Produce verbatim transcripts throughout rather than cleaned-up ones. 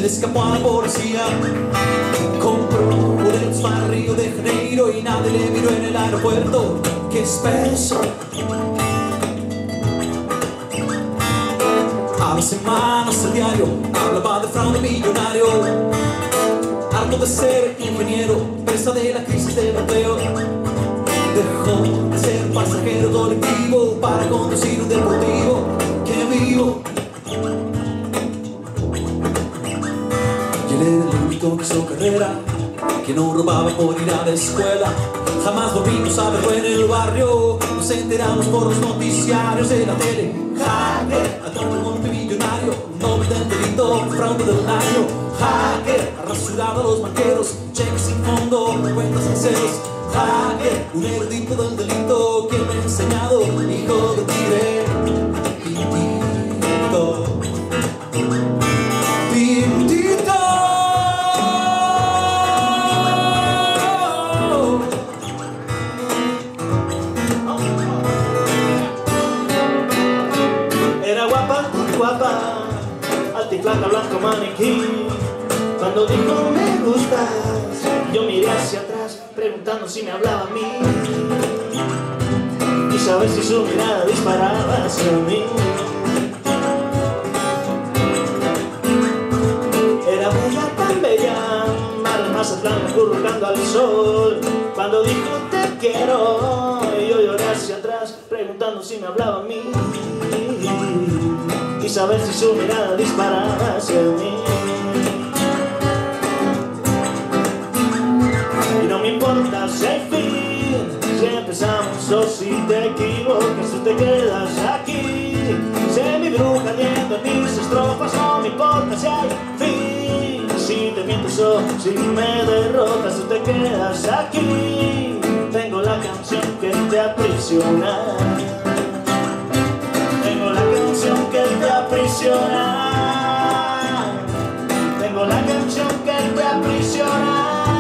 le escapó a la policía. Compró boletos para Río de Janeiro y nadie le miró en el aeropuerto. ¡Qué espeso! A las semanas el diario hablaba de fraude millonario. Harto de ser ingeniero, presa de la crisis del empleo, dejó de ser pasajero colectivo para conducir un deportivo. ¡Qué vivo! Y él era el único que hizo carrera, que no robaba por ir a la escuela. Jamás volvimos a verlo en el barrio, nos enteramos por los noticiarios de la tele. Hacker, atraco multimillonario, no del delito, fraude del año. Hacker, ha rasurado a los banqueros, cheques sin fondo, cuentas en ceros. Hacker, un erudito del delito que me ha enseñado, hijo de tigre. Pintito, pintito. Era guapa, guapa, altiflaca, blanco, maniquí. Cuando dijo me gustas, yo miré hacia atrás preguntando si me hablaba a mí. Y saber si su mirada disparaba hacia mí. Era bella, tan bella, mar de Mazatlán acurrucando al sol. Cuando dijo te quiero, y yo lloré hacia atrás preguntando si me hablaba a mí. Y saber si su mirada disparaba hacia mí. Y no me importa si hay fin, si empezamos o si te equivocas, tú te quedas aquí. Sé mi bruja ardiendo en mis estrofas, no me importa si hay fin. Si te mientes o si me derrotas, tú te quedas aquí. Tengo la canción que te aprisiona. Tengo la canción que te aprisiona. Tengo la canción que te aprisiona.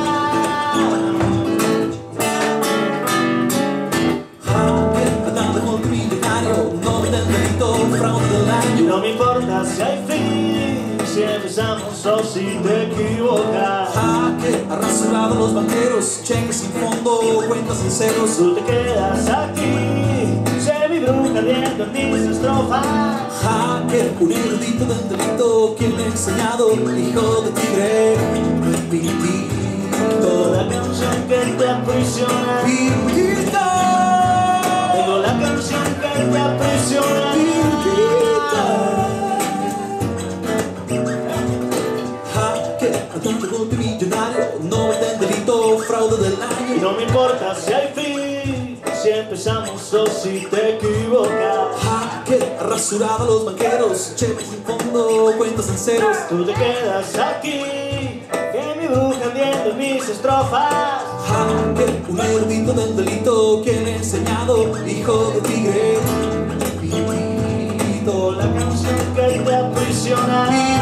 No me importa si hay fin, si empezamos o si te equivocas. Hacker, ha rasurado los banqueros, cheques sin fondo, cuentas en ceros. Tú te quedas aquí, sé mi bruja ardiendo en mis estrofas. Hacker, un erudito del delito, quien me ha enseñado, hijo de tigre. Pintito, la canción que te aprisiona. Pintito, tengo la canción que te aprisiona. Multimillonario, no del delito, fraude del año. Y no me importa si hay fin, si empezamos o si te equivocas. Hacker, ha rasurado a los banqueros, cheques sin fondo, cuentas en ceros. Tú te quedas aquí, que mi bruja ardiendo en mis estrofas. Hacker, un erudito del delito que me ha enseñado, hijo de tigre. Pintito, la canción que te aprisiona.